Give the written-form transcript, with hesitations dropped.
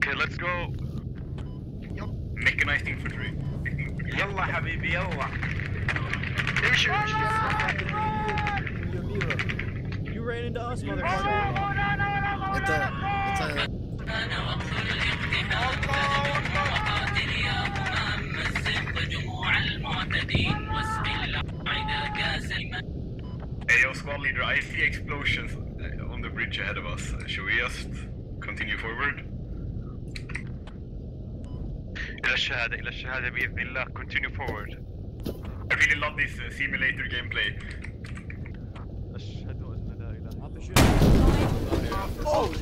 Okay, let's go. Mechanized infantry. يلا حبيبي يلا. امشي. You ran into us, motherfucker. Hey, yo, squad leader, I see explosions on the bridge ahead of us. Should we just continue forward? إلى الشهادة بإذن الله. Continue forward. I really love this simulator gameplay. أشهد أن لا إله إلا الله. Oh